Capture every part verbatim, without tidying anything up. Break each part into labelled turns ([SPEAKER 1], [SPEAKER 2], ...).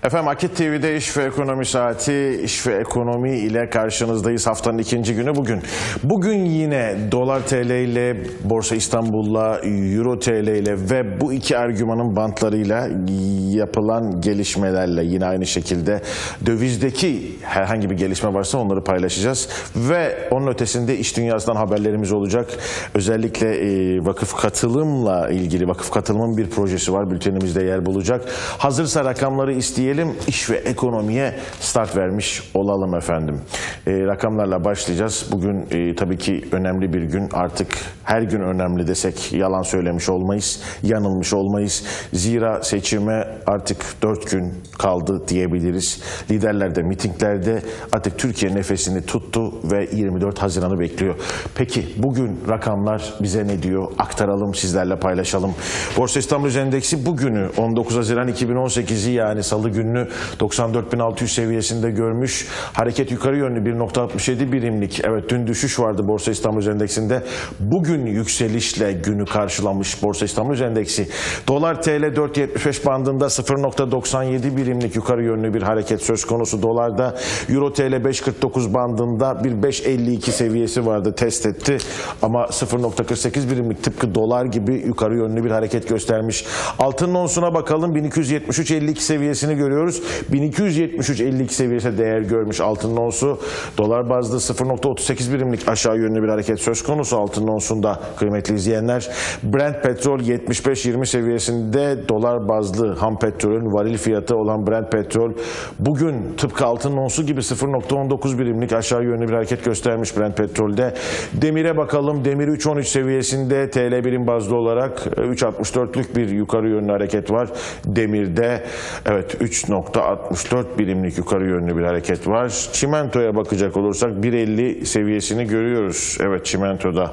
[SPEAKER 1] Efendim Akit T V'de İş ve Ekonomi Saati, İş ve Ekonomi ile karşınızdayız. Haftanın ikinci günü bugün. Bugün yine Dolar T L ile, Borsa İstanbul'la, Euro T L ile ve bu iki argümanın bantlarıyla yapılan gelişmelerle yine aynı şekilde dövizdeki herhangi bir gelişme varsa onları paylaşacağız. Ve onun ötesinde iş dünyasından haberlerimiz olacak. Özellikle e, vakıf katılımla ilgili, vakıf katılımın bir projesi var. Bültenimizde yer bulacak. Hazırsa rakamları isteyelim. İş ve ekonomiye start vermiş olalım efendim. E, rakamlarla başlayacağız. Bugün e, tabii ki önemli bir gün. Artık her gün önemli desek yalan söylemiş olmayız, yanılmış olmayız. Zira seçime artık dört gün kaldı diyebiliriz. Liderler de mitinglerde artık Türkiye nefesini tuttu ve yirmi dört Haziran'ı bekliyor. Peki bugün rakamlar bize ne diyor? Aktaralım, sizlerle paylaşalım. Borsa İstanbul Endeksi bugünü on dokuz Haziran iki bin on sekiz'i yani Salı günü doksan dört bin altı yüz seviyesinde görmüş. Hareket yukarı yönlü bir nokta altmış yedi birimlik. Evet, dün düşüş vardı Borsa İstanbul Endeksinde. Bugün yükselişle günü karşılamış Borsa İstanbul Endeksi. Dolar T L dört yetmiş beş bandında sıfır nokta doksan yedi birimlik yukarı yönlü bir hareket söz konusu dolarda. Euro T L beş kırk dokuz bandında bir beş elli iki seviyesi vardı, test etti. Ama sıfır nokta kırk sekiz birimlik tıpkı dolar gibi yukarı yönlü bir hareket göstermiş. Altının onsuna bakalım, bin iki yüz yetmiş üç elli iki seviyesini görüyoruz. bin iki yüz yetmiş üç elli iki seviyesine değer görmüş altının onsu. Dolar bazlı sıfır nokta otuz sekiz birimlik aşağı yönlü bir hareket söz konusu altının onsunda kıymetli izleyenler. Brent petrol yetmiş beş yirmi seviyesinde, dolar bazlı ham petrolün varil fiyatı olan Brent petrol bugün tıpkı altının onsu gibi sıfır nokta on dokuz birimlik aşağı yönlü bir hareket göstermiş Brent petrolde. Demire bakalım, demir üç on üç seviyesinde, T L birim bazlı olarak üç altmış dörtlük bir yukarı yönlü hareket var demirde. Evet, üç nokta altmış dört birimlik yukarı yönlü bir hareket var. Çimentoya bakacak olursak bir elli seviyesini görüyoruz. Evet, çimentoda.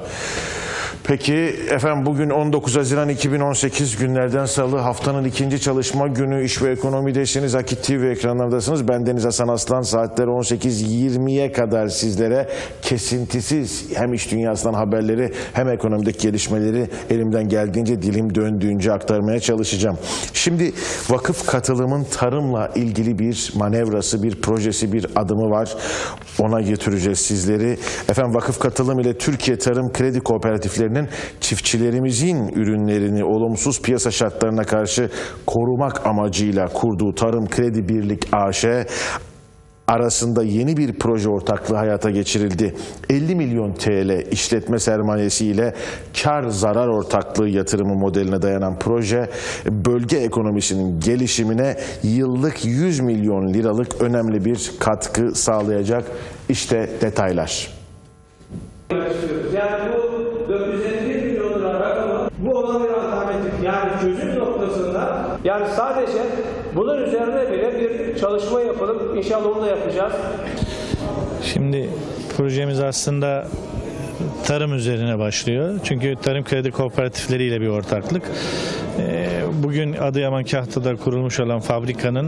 [SPEAKER 1] Peki efendim bugün on dokuz Haziran iki bin on sekiz, günlerden salı, haftanın ikinci çalışma günü. İş ve ekonomidesiniz, Akit T V ekranlarındasınız. Ben Deniz Hasan Aslan. Saatler on sekiz yirmiye kadar sizlere kesintisiz hem iş dünyasından haberleri hem ekonomideki gelişmeleri elimden geldiğince, dilim döndüğünce aktarmaya çalışacağım. Şimdi vakıf katılımın tarımla ilgili bir manevrası, bir projesi, bir adımı var. Ona götüreceğiz sizleri. Efendim vakıf katılım ile Türkiye Tarım Kredi Kooperatifleri çiftçilerimizin ürünlerini olumsuz piyasa şartlarına karşı korumak amacıyla kurduğu Tarım Kredi Birlik A Ş arasında yeni bir proje ortaklığı hayata geçirildi. elli milyon T L işletme sermayesiyle kar zarar ortaklığı yatırımı modeline dayanan proje, bölge ekonomisinin gelişimine yıllık yüz milyon liralık önemli bir katkı sağlayacak. İşte detaylar.
[SPEAKER 2] Yani bu dört yüz elli bir milyon lira rakamı bu olan bir alternatif, yani çözüm noktasında, yani sadece bunun üzerine bile bir çalışma yapılıp inşallah onu da yapacağız.
[SPEAKER 3] Şimdi projemiz aslında tarım üzerine başlıyor. Çünkü tarım kredi kooperatifleri ile bir ortaklık. Bugün Adıyaman Kahta'da kurulmuş olan fabrikanın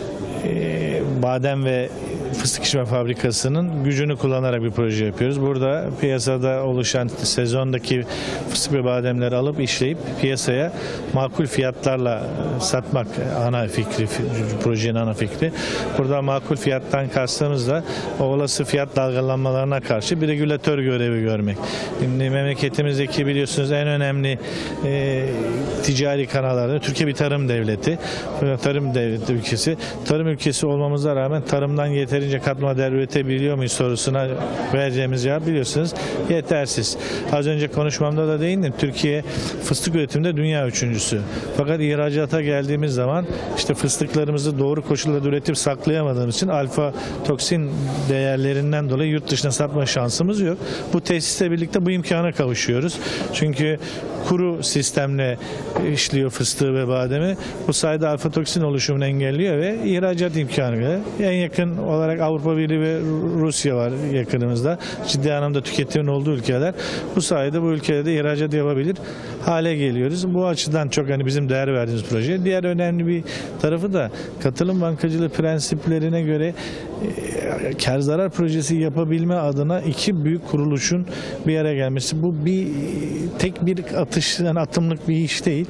[SPEAKER 3] badem ve fıstık içme fabrikasının gücünü kullanarak bir proje yapıyoruz. Burada piyasada oluşan sezondaki fıstık ve bademleri alıp işleyip piyasaya makul fiyatlarla satmak ana fikri, projenin ana fikri. Burada makul fiyattan kastımız da o olası fiyat dalgalanmalarına karşı bir regülatör görevi görmek. Şimdi memleketimizdeki biliyorsunuz en önemli e, ticari kanallardan Türkiye bir tarım devleti. Tarım devleti ülkesi. Tarım ülkesi olmamıza rağmen tarımdan yeterince katma değer üretebiliyor muyuz sorusuna vereceğimiz cevap biliyorsunuz yetersiz. Az önce konuşmamda da değindim. Türkiye fıstık üretiminde dünya üçüncüsü. Fakat ihracata geldiğimiz zaman işte fıstıklarımızı doğru koşullarda üretip saklayamadığımız için alfa toksin değerlerinden dolayı yurt dışına satma şansımız yok. Bu tesisle birlikte bu imkana kavuşuyoruz. Çünkü kuru sistemle işliyor fıstığı ve bademi. Bu sayede alfa toksin oluşumunu engelliyor ve ihracat imkanı. En yakın olarak Avrupa Birliği ve Rusya var yakınımızda. Ciddi anlamda tüketimin olduğu ülkeler. Bu sayede bu ülkelerde ihracat yapabilir hale geliyoruz. Bu açıdan çok hani bizim değer verdiğimiz proje. Diğer önemli bir tarafı da katılım bankacılığı prensiplerine göre e, kar zarar projesi yapabilme adına iki büyük kuruluşun bir araya gelmesi. Bu bir tek bir atış, yani atımlık bir iş değil.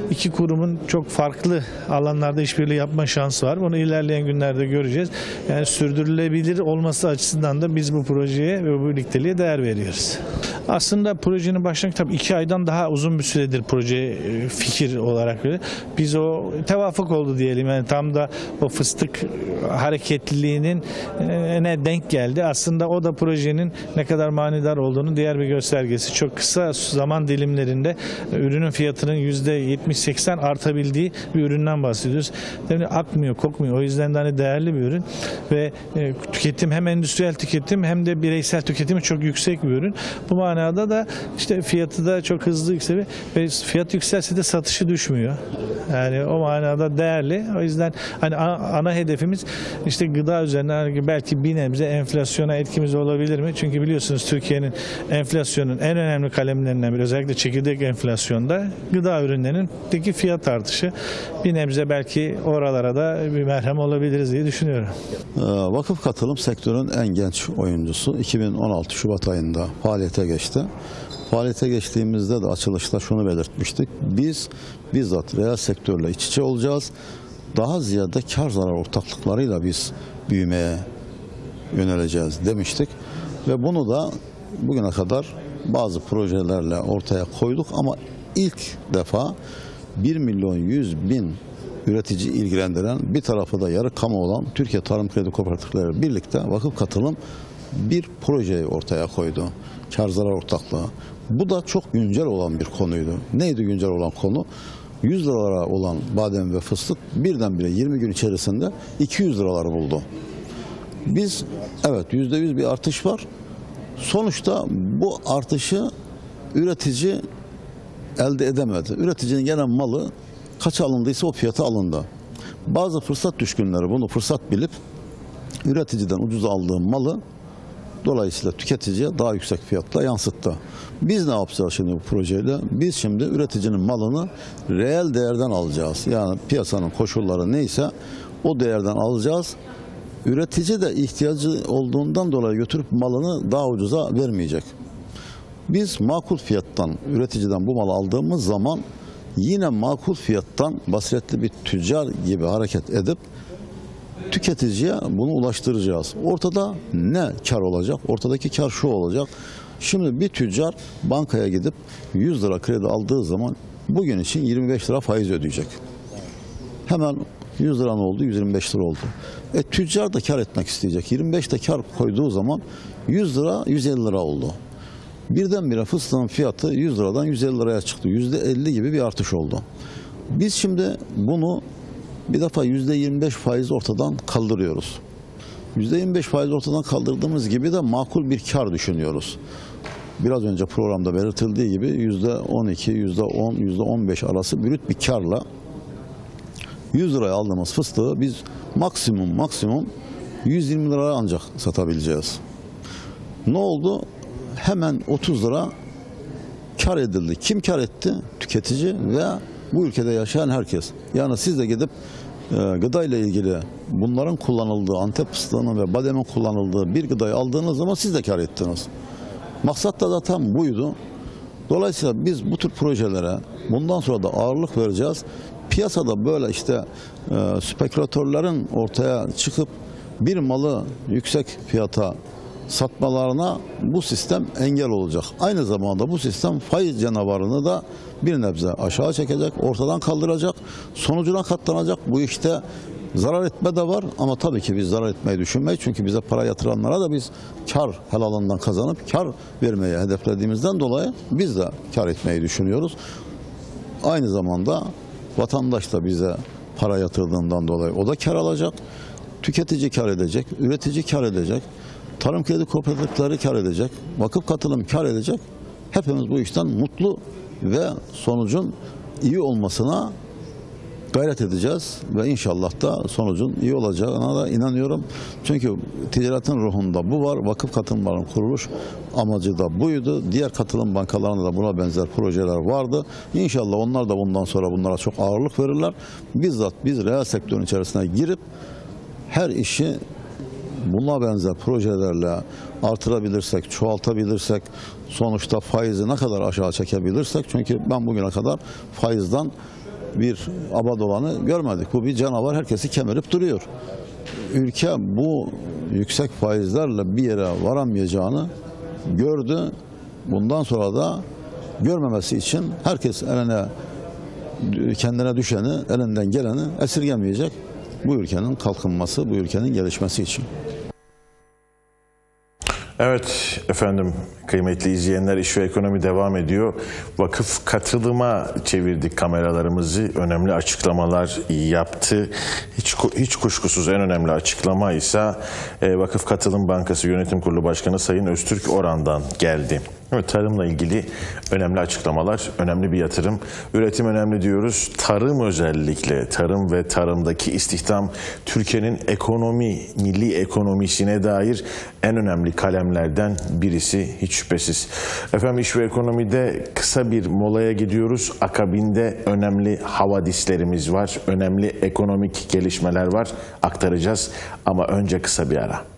[SPEAKER 3] iki kurumun çok farklı alanlarda işbirliği yapma şansı var. Bunu ilerleyen günlerde göreceğiz. Yani sürdürülebilir olması açısından da biz bu projeye ve bu birlikteliğe değer veriyoruz. Aslında projenin başlangıcı tabii iki aydan daha uzun bir süredir proje fikir olarak öyle. Biz o tevafuk oldu diyelim. Yani tam da o fıstık hareketliliğinin ne denk geldi. Aslında o da projenin ne kadar manidar olduğunu diğer bir göstergesi. Çok kısa zaman dilimlerinde ürünün fiyatının yüzde yetmiş seksen artabildiği bir üründen bahsediyoruz. Yani akmıyor, kokmuyor. O yüzden de hani değerli bir ürün ve tüketim hem endüstriyel tüketim hem de bireysel tüketimi çok yüksek bir ürün. Bu manada da işte fiyatı da çok hızlı yükseliyor ve fiyat yükselse de satışı düşmüyor. Yani o manada değerli. O yüzden hani ana hedefimiz işte gıda üzerine belki bir nebze enflasyona etkimiz olabilir mi? Çünkü biliyorsunuz Türkiye'nin enflasyonun en önemli kalemlerinden biri, özellikle çekirdek enflasyonda gıda ürünlerindeki fiyat artışı. Bir nebze belki oralara da bir merhem olabiliriz diye düşünüyorum.
[SPEAKER 4] Vakıf Katılım sektörün en genç oyuncusu. iki bin on altı Şubat ayında faaliyete geçti. Faaliyete geçtiğimizde de açılışta şunu belirtmiştik. Biz bizzat reel sektörle iç içe olacağız. Daha ziyade kar zarar ortaklıklarıyla biz büyümeye yöneleceğiz demiştik. Ve bunu da bugüne kadar bazı projelerle ortaya koyduk ama ilk defa bir milyon yüz bin üretici ilgilendiren, bir tarafı da yarı kamu olan Türkiye Tarım Kredi Kooperatifleri birlikte Vakıf Katılım bir projeyi ortaya koydu. Kar zarar ortaklığı. Bu da çok güncel olan bir konuydu. Neydi güncel olan konu? yüz liralara olan badem ve fıstık birdenbire yirmi gün içerisinde iki yüz liraları buldu. Biz evet yüzde yüz bir artış var. Sonuçta bu artışı üretici elde edemedi. Üreticinin gelen malı kaç alındıysa o fiyata alındı. Bazı fırsat düşkünleri bunu fırsat bilip üreticiden ucuz aldığı malı dolayısıyla tüketiciye daha yüksek fiyatla yansıttı. Biz ne yapacağız şimdi bu projeyle? Biz şimdi üreticinin malını reel değerden alacağız. Yani piyasanın koşulları neyse o değerden alacağız. Üretici de ihtiyacı olduğundan dolayı götürüp malını daha ucuza vermeyecek. Biz makul fiyattan, üreticiden bu malı aldığımız zaman yine makul fiyattan basiretli bir tüccar gibi hareket edip tüketiciye bunu ulaştıracağız. Ortada ne kar olacak? Ortadaki kar şu olacak. Şimdi bir tüccar bankaya gidip yüz lira kredi aldığı zaman bugün için yirmi beş lira faiz ödeyecek. Hemen yüz lira ne oldu? yüz yirmi beş lira oldu. E tüccar da kar etmek isteyecek. yirmi beşte kar koyduğu zaman yüz lira yüz elli lira oldu. Birdenbire fıstığın fiyatı yüz liradan yüz elli liraya çıktı. yüzde elli gibi bir artış oldu. Biz şimdi bunu bir defa yüzde yirmi beş faiz ortadan kaldırıyoruz. yüzde yirmi beş faiz ortadan kaldırdığımız gibi de makul bir kar düşünüyoruz. Biraz önce programda belirtildiği gibi yüzde on iki, yüzde on, yüzde on beş arası brüt bir karla yüz liraya aldığımız fıstığı biz maksimum maksimum yüz yirmi liraya ancak satabileceğiz. Ne oldu? Hemen otuz lira kar edildi. Kim kar etti? Tüketici ve bu ülkede yaşayan herkes. Yani siz de gidip e, gıda ile ilgili bunların kullanıldığı, Antep fıstığının ve bademin kullanıldığı bir gıdayı aldığınız zaman siz de kar ettiniz. Maksat da zaten buydu. Dolayısıyla biz bu tür projelere bundan sonra da ağırlık vereceğiz. Piyasada böyle işte e, spekülatörlerin ortaya çıkıp bir malı yüksek fiyata satmalarına bu sistem engel olacak. Aynı zamanda bu sistem faiz canavarını da bir nebze aşağı çekecek, ortadan kaldıracak, sonucuna katlanacak. Bu işte zarar etme de var ama tabii ki biz zarar etmeyi düşünmeyiz. Çünkü bize para yatıranlara da biz kar helalından kazanıp kar vermeyi hedeflediğimizden dolayı biz de kar etmeyi düşünüyoruz. Aynı zamanda vatandaş da bize para yatırdığından dolayı o da kar alacak. Tüketici kar edecek, üretici kar edecek. Tarım kredi kooperatifleri kar edecek, vakıf katılım kar edecek. Hepimiz bu işten mutlu ve sonucun iyi olmasına gayret edeceğiz ve inşallah da sonucun iyi olacağına da inanıyorum. Çünkü ticaretin ruhunda bu var. Vakıf katılımların kuruluş amacı da buydu. Diğer katılım bankalarında da buna benzer projeler vardı. İnşallah onlar da bundan sonra bunlara çok ağırlık verirler. Bizzat biz reel sektörün içerisine girip her işi buna benzer projelerle artırabilirsek, çoğaltabilirsek, sonuçta faizi ne kadar aşağı çekebilirsek, çünkü ben bugüne kadar faizden bir abadolanı görmedik. Bu bir canavar, herkesi kemirip duruyor. Ülke bu yüksek faizlerle bir yere varamayacağını gördü. Bundan sonra da görmemesi için herkes eline kendine düşeni, elinden geleni esirgemeyecek. Bu ülkenin kalkınması, bu ülkenin gelişmesi için.
[SPEAKER 1] Evet efendim, kıymetli izleyenler, İş ve Ekonomi devam ediyor. Vakıf katılıma çevirdik kameralarımızı. Önemli açıklamalar yaptı. Hiç hiç kuşkusuz en önemli açıklama ise e, Vakıf Katılım Bankası Yönetim Kurulu Başkanı Sayın Öztürk Oran'dan geldi. Evet, tarımla ilgili önemli açıklamalar, önemli bir yatırım. Üretim önemli diyoruz. Tarım, özellikle tarım ve tarımdaki istihdam Türkiye'nin ekonomi, milli ekonomisine dair en önemli kalemlerden birisi hiç şüphesiz. Efendim, İş ve Ekonomi'de kısa bir molaya gidiyoruz. Akabinde önemli havadislerimiz var, önemli ekonomik gelişmeler var, aktaracağız. Ama önce kısa bir ara.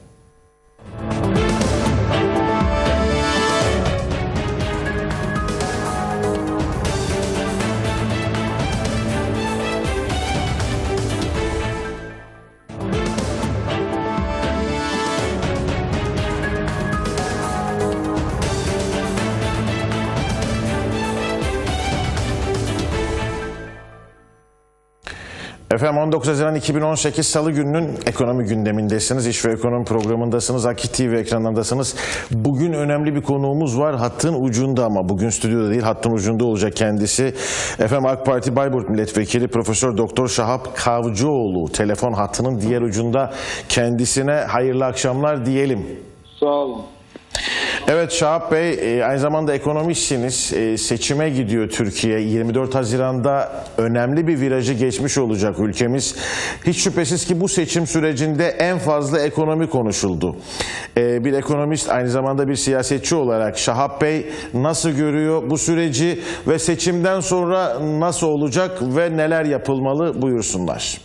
[SPEAKER 1] Efendim, on dokuz Haziran iki bin on sekiz Salı gününün ekonomi gündemindesiniz. İş ve Ekonomi programındasınız. Akit T V ekranındasınız. Bugün önemli bir konuğumuz var. Hattın ucunda, ama bugün stüdyoda değil, hattın ucunda olacak kendisi. Efendim, AK Parti Bayburt Milletvekili Profesör Doktor Şahap Kavcıoğlu telefon hattının diğer ucunda. Kendisine hayırlı akşamlar diyelim.
[SPEAKER 5] Sağ olun.
[SPEAKER 1] Evet Şahap Bey, aynı zamanda ekonomistsiniz. Seçime gidiyor Türkiye. yirmi dört Haziran'da önemli bir virajı geçmiş olacak ülkemiz. Hiç şüphesiz ki bu seçim sürecinde en fazla ekonomi konuşuldu. Bir ekonomist, aynı zamanda bir siyasetçi olarak Şahap Bey nasıl görüyor bu süreci ve seçimden sonra nasıl olacak ve neler yapılmalı, buyursunlar.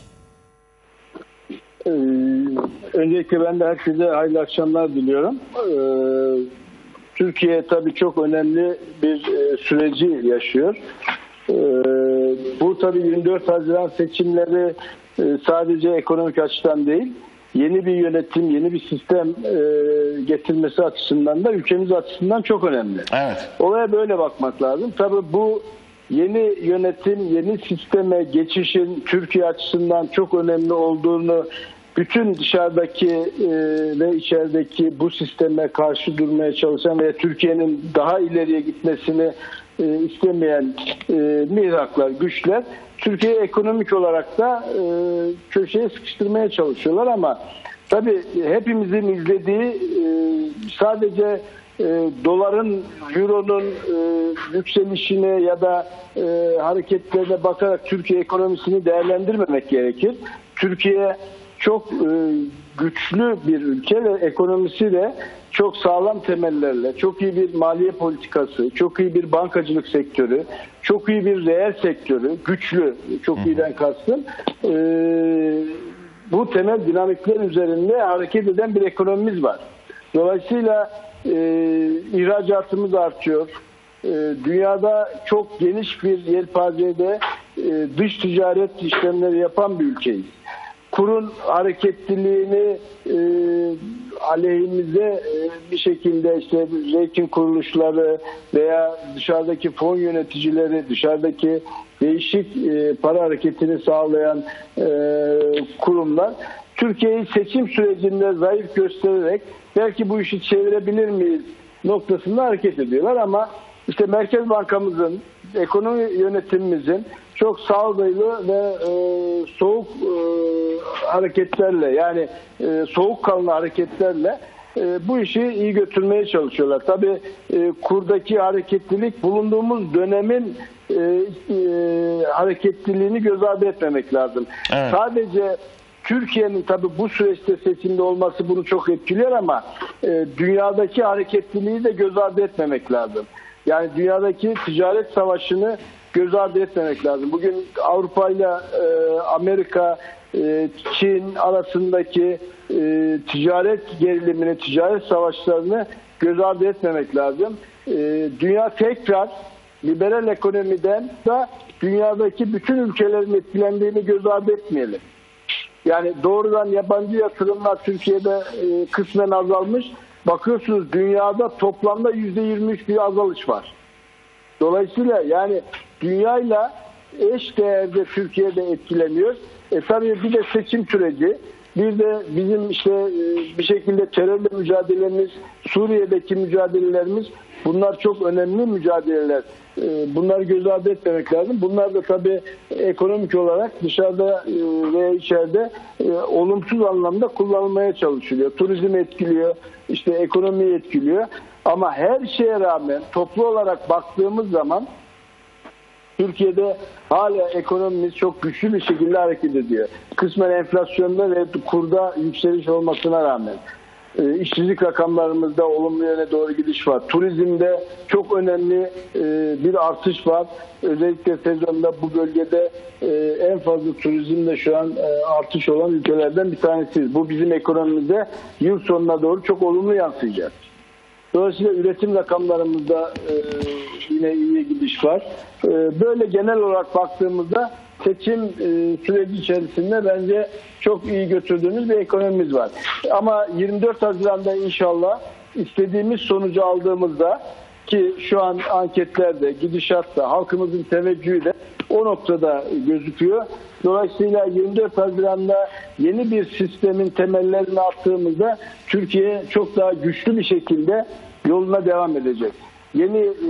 [SPEAKER 5] Ee, öncelikle ben de herkese hayırlı akşamlar diliyorum. Ee, Türkiye tabii çok önemli bir e, süreci yaşıyor. Ee, bu tabii yirmi dört Haziran seçimleri e, sadece ekonomik açıdan değil, yeni bir yönetim, yeni bir sistem e, getirmesi açısından da ülkemiz açısından çok önemli.
[SPEAKER 1] Evet.
[SPEAKER 5] Olaya böyle bakmak lazım. Tabii bu yeni yönetim, yeni sisteme geçişin Türkiye açısından çok önemli olduğunu bütün dışarıdaki e, ve içerideki bu sisteme karşı durmaya çalışan ve Türkiye'nin daha ileriye gitmesini e, istemeyen e, mihraklar, güçler Türkiye'yi ekonomik olarak da e, köşeye sıkıştırmaya çalışıyorlar, ama tabii hepimizin izlediği e, sadece e, doların, euronun e, yükselişine ya da e, hareketlerine bakarak Türkiye ekonomisini değerlendirmemek gerekir. Türkiye çok e, güçlü bir ülke ve ekonomisi de çok sağlam temellerle, çok iyi bir maliye politikası, çok iyi bir bankacılık sektörü, çok iyi bir reel sektörü, güçlü, çok iyiden kastım, e, bu temel dinamikler üzerinde hareket eden bir ekonomimiz var. Dolayısıyla e, ihracatımız artıyor. E, dünyada çok geniş bir yelpazede e, dış ticaret işlemleri yapan bir ülkeyiz. Kurun hareketliliğini e, aleyhimize e, bir şekilde işte rating kuruluşları veya dışarıdaki fon yöneticileri, dışarıdaki değişik e, para hareketini sağlayan e, kurumlar Türkiye'yi seçim sürecinde zayıf göstererek belki bu işi çevirebilir miyiz noktasında hareket ediyorlar, ama işte Merkez Bankamızın, ekonomi yönetimimizin çok sağduyulu ve e, soğuk e, hareketlerle, yani e, soğukkanlı hareketlerle e, bu işi iyi götürmeye çalışıyorlar. Tabii e, kurdaki hareketlilik bulunduğumuz dönemin e, e, hareketliliğini göz ardı etmemek lazım. Evet. Sadece Türkiye'nin tabii bu süreçte seçimde olması bunu çok etkiliyor, ama e, dünyadaki hareketliliği de göz ardı etmemek lazım. Yani dünyadaki ticaret savaşını göz ardı etmemek lazım. Bugün Avrupa ile Amerika, e, Çin arasındaki e, ticaret gerilimini, ticaret savaşlarını göz ardı etmemek lazım. E, dünya tekrar liberal ekonomiden da dünyadaki bütün ülkelerin etkilendiğini göz ardı etmeyelim. Yani doğrudan yabancı yatırımlar Türkiye'de e, kısmen azalmış. Bakıyorsunuz dünyada toplamda yüzde yirmi üç bir azalış var. Dolayısıyla yani dünyayla eş değerde Türkiye'de etkileniyor. E tabii bir de seçim süreci, bir de bizim işte e, bir şekilde terörle mücadelemiz, Suriye'deki mücadelelerimiz, bunlar çok önemli mücadeleler. E, bunları göz ardı etmemek lazım. Bunlar da tabii ekonomik olarak dışarıda e, ve içeride e, olumsuz anlamda kullanılmaya çalışılıyor. Turizm etkiliyor, işte ekonomiyi etkiliyor. Ama her şeye rağmen toplu olarak baktığımız zaman Türkiye'de hala ekonomimiz çok güçlü bir şekilde hareket ediyor. Kısmen enflasyonda ve kurda yükseliş olmasına rağmen. E, işsizlik rakamlarımızda olumlu yöne doğru gidiş var. Turizmde çok önemli e, bir artış var. Özellikle sezonda bu bölgede e, en fazla turizmde şu an e, artış olan ülkelerden bir tanesiyiz. Bu bizim ekonomimize yıl sonuna doğru çok olumlu yansıyacak. Dolayısıyla üretim rakamlarımızda e, yine iyi gidiş var. E, böyle genel olarak baktığımızda seçim e, süreci içerisinde bence çok iyi götürdüğümüz bir ekonomimiz var. Ama yirmi dört Haziran'da inşallah istediğimiz sonucu aldığımızda, ki şu an anketlerde, gidişatta, halkımızın teveccühü de o noktada gözüküyor. Dolayısıyla yirmi dört Haziran'da yeni bir sistemin temellerini attığımızda Türkiye çok daha güçlü bir şekilde yoluna devam edecek. Yeni e,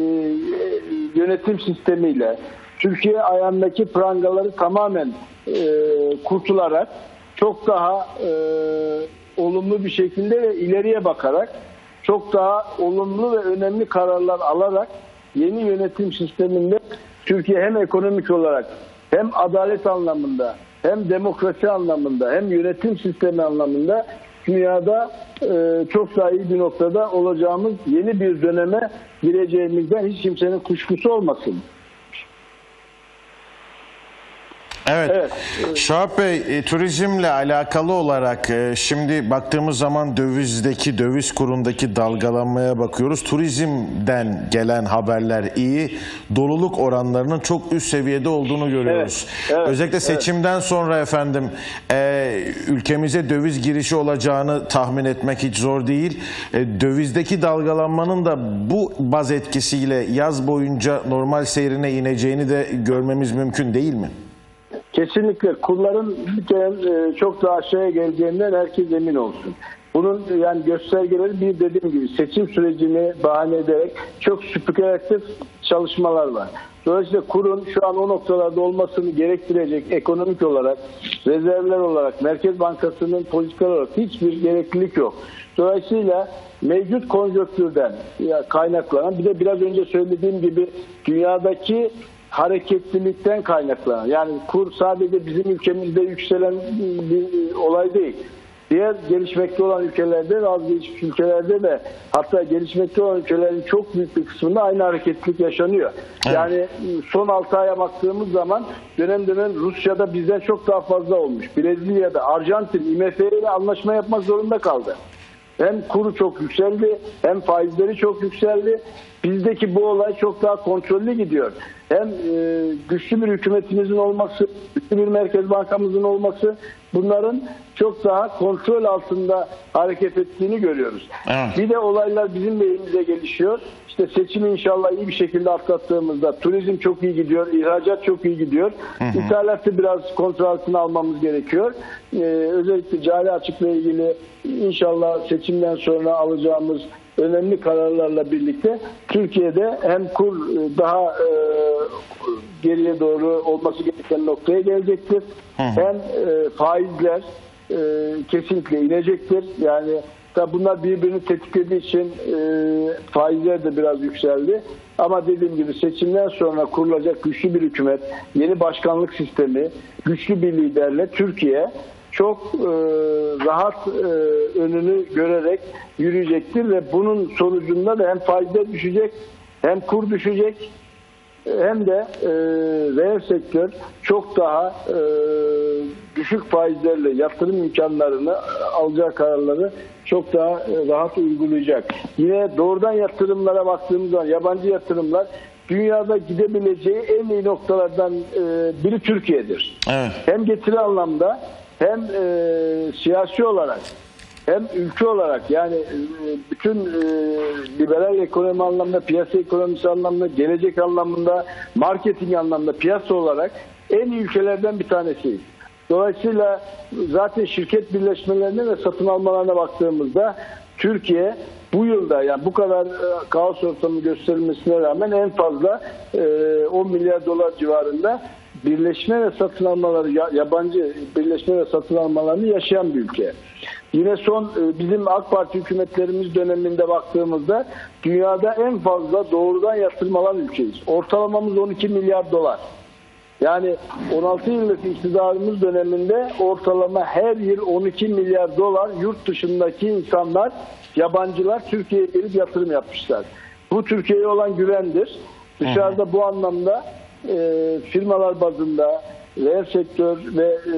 [SPEAKER 5] yönetim sistemiyle Türkiye ayağındaki prangaları tamamen e, kurtularak çok daha e, olumlu bir şekilde ve ileriye bakarak çok daha olumlu ve önemli kararlar alarak yeni yönetim sisteminde Türkiye hem ekonomik olarak hem adalet anlamında hem demokrasi anlamında hem yönetim sistemi anlamında dünyada e, çok daha iyi bir noktada olacağımız yeni bir döneme gireceğimizden hiç kimsenin kuşkusu olmasın.
[SPEAKER 1] Evet.
[SPEAKER 5] Evet.
[SPEAKER 1] Şahap Bey, e, turizmle alakalı olarak e, şimdi baktığımız zaman dövizdeki, döviz kurundaki dalgalanmaya bakıyoruz. Turizmden gelen haberler iyi. Doluluk oranlarının çok üst seviyede olduğunu görüyoruz.
[SPEAKER 5] Evet, evet,
[SPEAKER 1] Özellikle seçimden evet. sonra efendim e, ülkemize döviz girişi olacağını tahmin etmek hiç zor değil. E, dövizdeki dalgalanmanın da bu baz etkisiyle yaz boyunca normal seyrine ineceğini de görmemiz mümkün değil mi?
[SPEAKER 5] Kesinlikle kurların bir kere çok daha aşağıya geleceğinden herkes emin olsun. Bunun yani göstergeleri bir dediğim gibi seçim sürecini bahane ederek çok spekülatif çalışmalar var. Dolayısıyla kurun şu an o noktalarda olmasını gerektirecek ekonomik olarak, rezervler olarak, Merkez Bankası'nın politikalar olarak hiçbir gereklilik yok. Dolayısıyla mevcut konjonktürden kaynaklanan, bir de biraz önce söylediğim gibi dünyadaki hareketlilikten kaynaklanan, yani kur sadece bizim ülkemizde yükselen bir olay değil. Diğer gelişmekte olan ülkelerde ve az gelişmiş ülkelerde de, hatta gelişmekte olan ülkelerin çok büyük bir kısmında aynı hareketlilik yaşanıyor. Evet. Yani son altı aya baktığımız zaman dönem dönem Rusya'da bizden çok daha fazla olmuş. Brezilya'da, Arjantin, I M F ile anlaşma yapmak zorunda kaldı. Hem kuru çok yükseldi, hem faizleri çok yükseldi. Bizdeki bu olay çok daha kontrollü gidiyor. Hem e, güçlü bir hükümetimizin olması, güçlü bir Merkez Bankamızın olması, bunların çok daha kontrol altında hareket ettiğini görüyoruz. Evet. Bir de olaylar bizim lehimize gelişiyor. İşte seçimi inşallah iyi bir şekilde atlattığımızda turizm çok iyi gidiyor, ihracat çok iyi gidiyor. Hı hı. İthalatı biraz kontrol altına almamız gerekiyor. Ee, özellikle cari açıkla ilgili inşallah seçimden sonra alacağımız önemli kararlarla birlikte Türkiye'de hem kur daha e, geriye doğru olması gereken noktaya gelecektir. Hı hı. Hem e, faizler e, kesinlikle inecektir. Yani tabi bunlar birbirini tetiklediği için e, faizler de biraz yükseldi. Ama dediğim gibi seçimden sonra kurulacak güçlü bir hükümet, yeni başkanlık sistemi, güçlü bir liderle Türkiye çok e, rahat e, önünü görerek yürüyecektir ve bunun sonucunda da hem faizler düşecek, hem kur düşecek, hem de e, reel sektör çok daha e, düşük faizlerle yatırım imkanlarını, alacağı kararları çok daha e, rahat uygulayacak. Yine doğrudan yatırımlara baktığımız zaman yabancı yatırımlar dünyada gidebileceği en iyi noktalardan e, biri Türkiye'dir.
[SPEAKER 1] Evet.
[SPEAKER 5] Hem getiri anlamda hem e, siyasi olarak hem ülke olarak, yani e, bütün e, liberal ekonomi anlamda, piyasa ekonomisi anlamda, gelecek anlamında, marketing anlamda, piyasa olarak en iyi ülkelerden bir tanesiyiz. Dolayısıyla zaten şirket birleşmelerine ve satın almalarına baktığımızda Türkiye bu yılda, yani bu kadar e, kaos ortamı gösterilmesine rağmen en fazla e, on milyar dolar civarında birleşme ve satın almaları, yabancı birleşme ve satın almalarını yaşayan bir ülke. Yine son bizim AK Parti hükümetlerimiz döneminde baktığımızda dünyada en fazla doğrudan yatırım alan ülkeyiz. Ortalamamız on iki milyar dolar. Yani on altı yıllık iktidarımız döneminde ortalama her yıl on iki milyar dolar yurt dışındaki insanlar, yabancılar Türkiye'ye gelip yatırım yapmışlar. Bu Türkiye'ye olan güvendir. Dışarıda bu anlamda e, firmalar bazında, reel sektör ve e,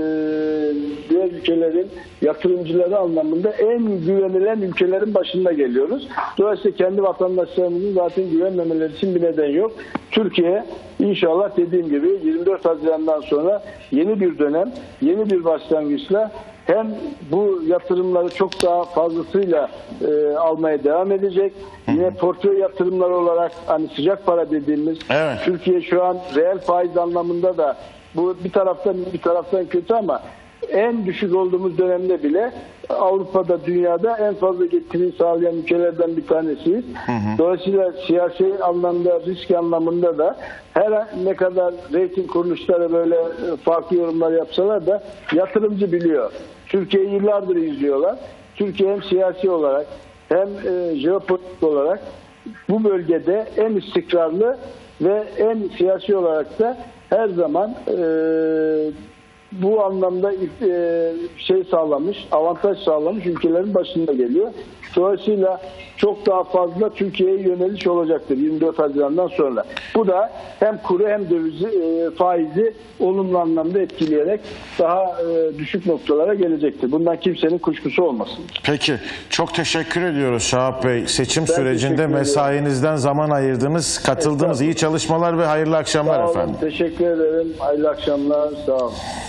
[SPEAKER 5] diğer ülkelerin yatırımcıları anlamında en güvenilen ülkelerin başında geliyoruz. Dolayısıyla kendi vatandaşlarımızın zaten güvenmemeleri için bir neden yok. Türkiye inşallah dediğim gibi yirmi dört Haziran'dan sonra yeni bir dönem, yeni bir başlangıçla hem bu yatırımları çok daha fazlasıyla e, almaya devam edecek. Yine portföy yatırımları olarak hani sıcak para dediğimiz,
[SPEAKER 1] evet,
[SPEAKER 5] Türkiye şu an reel faiz anlamında da bu bir taraftan bir taraftan kötü ama en düşük olduğumuz dönemde bile Avrupa'da, dünyada en fazla getiri sağlayan ülkelerden bir tanesiyiz. Hı hı. Dolayısıyla siyasi anlamda, risk anlamında da her ne kadar reyting kuruluşları böyle farklı yorumlar yapsalar da yatırımcı biliyor. Türkiye'yi yıllardır izliyorlar. Türkiye hem siyasi olarak hem e, jeopolitik olarak bu bölgede en istikrarlı ve en siyasi olarak da her zaman e, bu anlamda e, şey sağlamış, avantaj sağlamış ülkelerin başında geliyor. Dolayısıyla çok daha fazla Türkiye'ye yöneliş olacaktır yirmi dört Haziran'dan sonra. Bu da hem kuru hem dövizi, e, faizi olumlu anlamda etkileyerek daha e, düşük noktalara gelecektir. Bundan kimsenin kuşkusu olmasın.
[SPEAKER 1] Peki. Çok teşekkür ediyoruz Şahap Bey. Seçim
[SPEAKER 5] Ben
[SPEAKER 1] sürecinde mesainizden zaman ayırdınız, katıldınız. İyi çalışmalar ve hayırlı akşamlar
[SPEAKER 5] Sağ olun,
[SPEAKER 1] efendim.
[SPEAKER 5] teşekkür ederim. Hayırlı akşamlar. Sağ olun.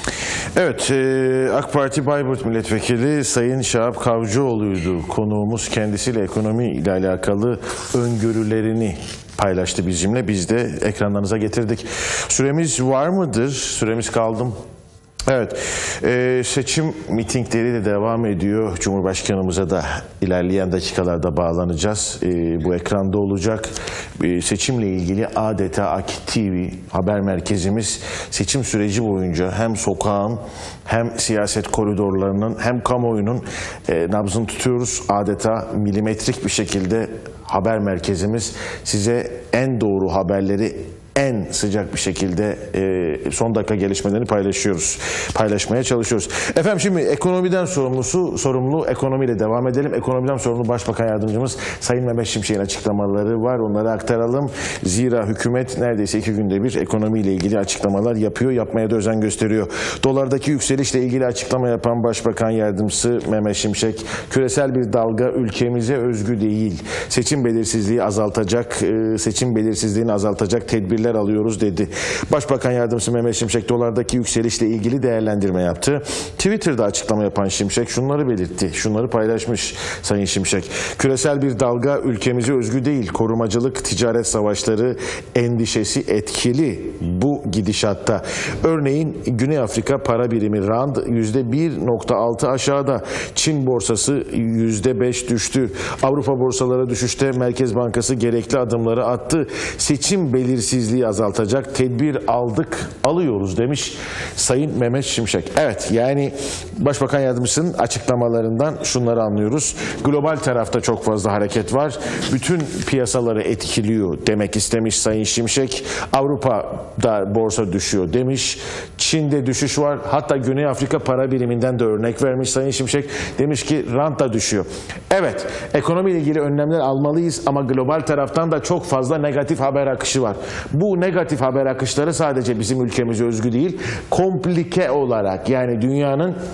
[SPEAKER 1] Evet, e, AK Parti Bayburt Milletvekili Sayın Şahap Kavcıoğlu'ydu konuğumuz. Kendisiyle ekonomi ile alakalı öngörülerini paylaştı bizimle. Biz de ekranlarınıza getirdik. Süremiz var mıdır? Süremiz kaldı mı? Evet, e, seçim mitingleri de devam ediyor. Cumhurbaşkanımıza da ilerleyen dakikalarda bağlanacağız. E, bu ekranda olacak. E, seçimle ilgili adeta Akit T V haber merkezimiz seçim süreci boyunca hem sokağın hem siyaset koridorlarının hem kamuoyunun e, nabzını tutuyoruz. Adeta milimetrik bir şekilde haber merkezimiz size en doğru haberleri en sıcak bir şekilde e, son dakika gelişmelerini paylaşıyoruz. Paylaşmaya çalışıyoruz. Efendim şimdi ekonomiden sorumlusu, sorumlu ekonomiyle devam edelim. Ekonomiden sorumlu Başbakan Yardımcımız Sayın Mehmet Şimşek'in açıklamaları var. Onları aktaralım. Zira hükümet neredeyse iki günde bir ekonomiyle ilgili açıklamalar yapıyor. Yapmaya da özen gösteriyor. Dolardaki yükselişle ilgili açıklama yapan Başbakan Yardımcısı Mehmet Şimşek, küresel bir dalga ülkemize özgü değil. Seçim belirsizliği azaltacak, seçim belirsizliğini azaltacak tedbirler alıyoruz dedi. Başbakan Yardımcısı Mehmet Şimşek dolardaki yükselişle ilgili değerlendirme yaptı. Twitter'da açıklama yapan Şimşek şunları belirtti. Şunları paylaşmış Sayın Şimşek. Küresel bir dalga ülkemize özgü değil. Korumacılık, ticaret savaşları endişesi etkili bu gidişatta. Örneğin Güney Afrika para birimi rand yüzde bir nokta altı aşağıda. Çin borsası yüzde beş düştü. Avrupa borsaları düşüşte. Merkez Bankası gerekli adımları attı. Seçim belirsizliği azaltacak tedbir aldık, alıyoruz demiş Sayın Mehmet Şimşek. Evet, yani Başbakan Yardımcısının açıklamalarından şunları anlıyoruz. Global tarafta çok fazla hareket var. Bütün piyasaları etkiliyor demek istemiş Sayın Şimşek. Avrupa'da borsa düşüyor demiş. Çin'de düşüş var. Hatta Güney Afrika para biriminden de örnek vermiş Sayın Şimşek. Demiş ki rant da düşüyor. Evet, ekonomiyle ilgili önlemler almalıyız ama global taraftan da çok fazla negatif haber akışı var. Bu negatif haber akışları sadece bizim ülkemize özgü değil, komplike olarak, yani dünyanın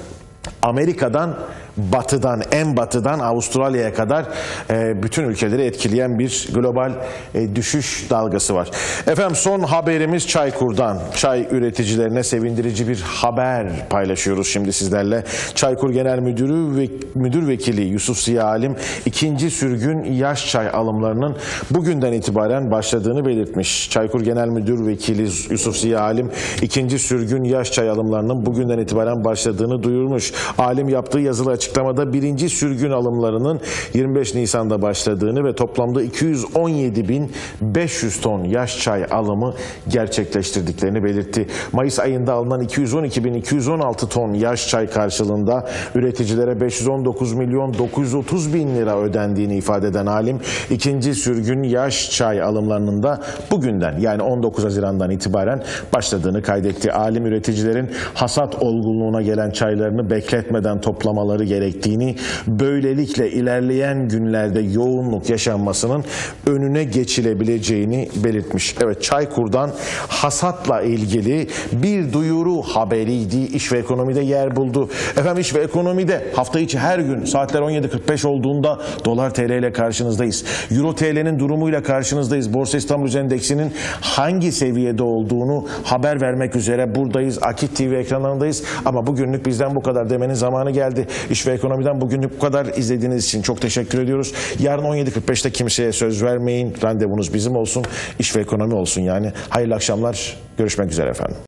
[SPEAKER 1] Amerika'dan batıdan, en batıdan Avustralya'ya kadar e, bütün ülkeleri etkileyen bir global e, düşüş dalgası var. Efendim son haberimiz Çaykur'dan. Çay üreticilerine sevindirici bir haber paylaşıyoruz şimdi sizlerle. Çaykur Genel Müdürü ve Müdür Vekili Yusuf Ziya Alim ikinci sürgün yaş çay alımlarının bugünden itibaren başladığını belirtmiş. Çaykur Genel Müdür Vekili Yusuf Ziya Alim ikinci sürgün yaş çay alımlarının bugünden itibaren başladığını duyurmuş. Alim yaptığı yazılı açıklamada birinci sürgün alımlarının yirmi beş Nisan'da başladığını ve toplamda iki yüz on yedi bin beş yüz ton yaş çay alımı gerçekleştirdiklerini belirtti. Mayıs ayında alınan iki yüz on iki bin iki yüz on altı ton yaş çay karşılığında üreticilere beş yüz on dokuz milyon dokuz yüz otuz bin lira ödendiğini ifade eden Alim, ikinci sürgün yaş çay alımlarının da bugünden yani on dokuz Haziran'dan itibaren başladığını kaydetti. Alim üreticilerin hasat olgunluğuna gelen çaylarını bekletmeden toplamaları gerektiğini, böylelikle ilerleyen günlerde yoğunluk yaşanmasının önüne geçilebileceğini belirtmiş. Evet, Çaykur'dan hasatla ilgili bir duyuru haberiydi. İş ve Ekonomi'de yer buldu. Efendim İş ve Ekonomi'de hafta içi her gün saatler on yedi kırk beş olduğunda Dolar T L ile karşınızdayız. Euro T L'nin durumuyla karşınızdayız. Borsa İstanbul Endeksinin hangi seviyede olduğunu haber vermek üzere buradayız. Akit T V ekranlarındayız. Ama bugünlük bizden bu kadar demenin zamanı geldi. İş ve Ekonomi'den bugünlük bu kadar. İzlediğiniz için çok teşekkür ediyoruz. Yarın on yedi kırk beşte kimseye söz vermeyin. Randevunuz bizim olsun. İş ve Ekonomi olsun yani. Hayırlı akşamlar. Görüşmek üzere efendim.